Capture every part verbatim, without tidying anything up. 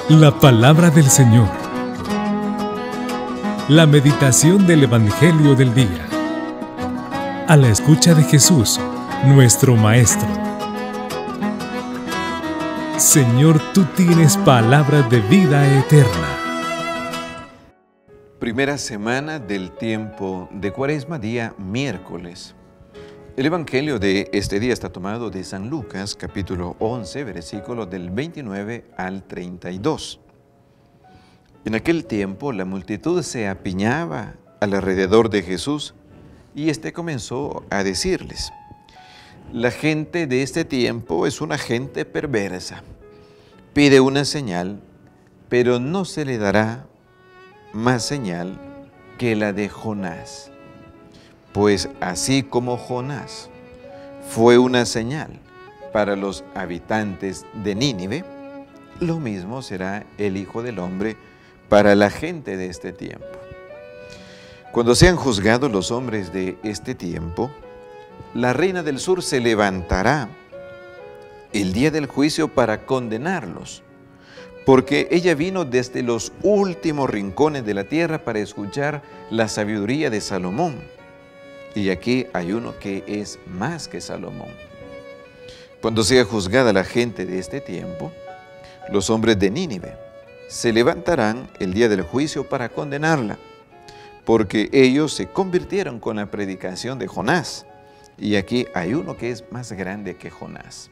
La palabra del Señor. La meditación del Evangelio del día. A la escucha de Jesús, nuestro Maestro. Señor, tú tienes palabra de vida eterna. Primera semana del tiempo de Cuaresma, día miércoles. El Evangelio de este día está tomado de San Lucas, capítulo once, versículos del veintinueve al treinta y dos. En aquel tiempo la multitud se apiñaba alrededor de Jesús y éste comenzó a decirles: la gente de este tiempo es una gente perversa. Pide una señal, pero no se le dará más señal que la de Jonás. Pues así como Jonás fue una señal para los habitantes de Nínive, lo mismo será el Hijo del Hombre para la gente de este tiempo. Cuando sean juzgados los hombres de este tiempo, la reina del sur se levantará el día del juicio para condenarlos, porque ella vino desde los últimos rincones de la tierra para escuchar la sabiduría de Salomón. Y aquí hay uno que es más que Salomón. Cuando sea juzgada la gente de este tiempo, los hombres de Nínive se levantarán el día del juicio para condenarla, porque ellos se convirtieron con la predicación de Jonás. Y aquí hay uno que es más grande que Jonás.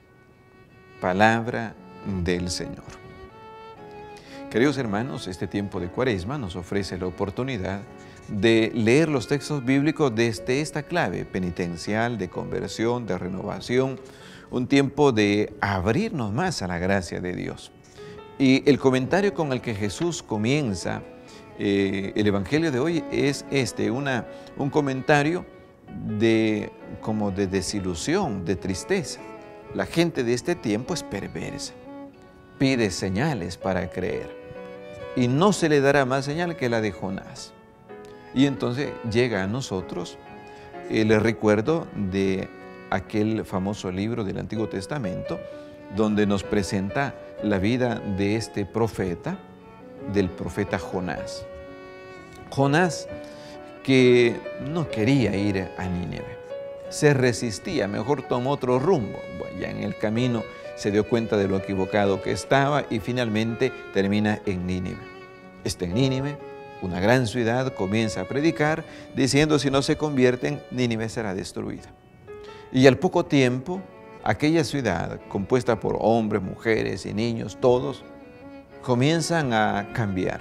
Palabra del Señor. Queridos hermanos, este tiempo de Cuaresma nos ofrece la oportunidad de leer los textos bíblicos desde esta clave penitencial, de conversión, de renovación, un tiempo de abrirnos más a la gracia de Dios. Y el comentario con el que Jesús comienza eh, el Evangelio de hoy es este, una, un comentario de, como de desilusión, de tristeza. La gente de este tiempo es perversa, pide señales para creer y no se le dará más señal que la de Jonás. Y entonces llega a nosotros el recuerdo de aquel famoso libro del Antiguo Testamento, donde nos presenta la vida de este profeta, del profeta Jonás. Jonás, que no quería ir a Nínive, se resistía, mejor tomó otro rumbo. Bueno, ya en el camino se dio cuenta de lo equivocado que estaba y finalmente termina en Nínive. Está en Nínive, una gran ciudad, comienza a predicar diciendo: si no se convierten, Nínive será destruida. Y al poco tiempo, aquella ciudad, compuesta por hombres, mujeres y niños, todos, comienzan a cambiar.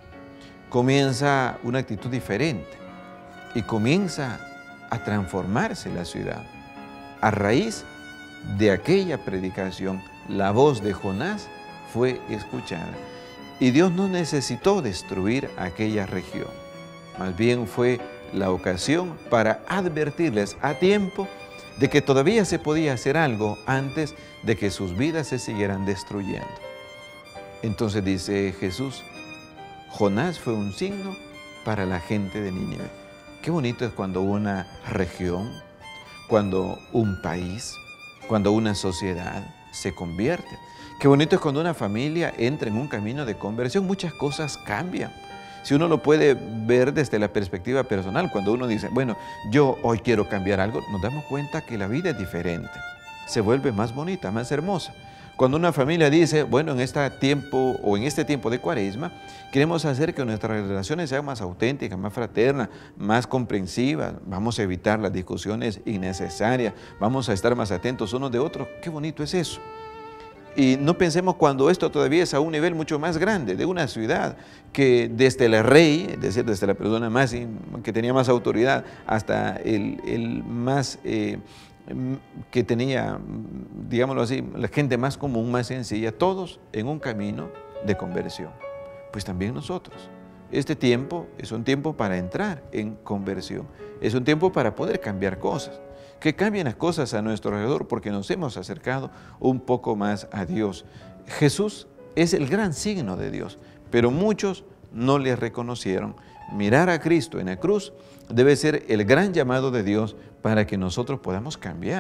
Comienza una actitud diferente y comienza a transformarse la ciudad. A raíz de aquella predicación, la voz de Jonás fue escuchada. Y Dios no necesitó destruir aquella región. Más bien fue la ocasión para advertirles a tiempo de que todavía se podía hacer algo antes de que sus vidas se siguieran destruyendo. Entonces dice Jesús: Jonás fue un signo para la gente de Nínive. Qué bonito es cuando una región, cuando un país, cuando una sociedad se convierte. Qué bonito es cuando una familia entra en un camino de conversión. Muchas cosas cambian. Si uno lo puede ver desde la perspectiva personal, cuando uno dice: bueno, yo hoy quiero cambiar algo, nos damos cuenta que la vida es diferente. Se vuelve más bonita, más hermosa. Cuando una familia dice: bueno, en este tiempo o en este tiempo de Cuaresma, queremos hacer que nuestras relaciones sean más auténticas, más fraternas, más comprensivas. Vamos a evitar las discusiones innecesarias. Vamos a estar más atentos unos de otros. Qué bonito es eso. Y no pensemos cuando esto todavía es a un nivel mucho más grande, de una ciudad que desde el rey, es decir, desde la persona más, que tenía más autoridad, hasta el, el más, eh, que tenía, digámoslo así, la gente más común, más sencilla, todos en un camino de conversión. Pues también nosotros. Este tiempo es un tiempo para entrar en conversión, es un tiempo para poder cambiar cosas. Que cambien las cosas a nuestro alrededor porque nos hemos acercado un poco más a Dios. Jesús es el gran signo de Dios, pero muchos no le reconocieron. Mirar a Cristo en la cruz debe ser el gran llamado de Dios para que nosotros podamos cambiar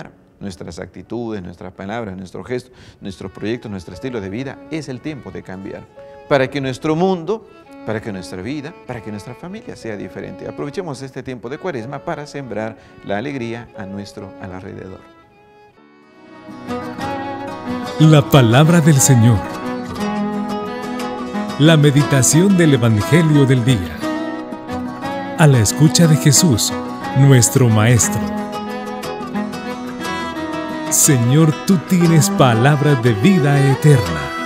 nuestras actitudes, nuestras palabras, nuestros gestos, nuestros proyectos, nuestro estilo de vida. Es el tiempo de cambiar para que nuestro mundo, para que nuestra vida, para que nuestra familia sea diferente. Aprovechemos este tiempo de Cuaresma para sembrar la alegría a nuestro alrededor. La palabra del Señor. La meditación del Evangelio del día. A la escucha de Jesús, nuestro Maestro. Señor, tú tienes palabras de vida eterna.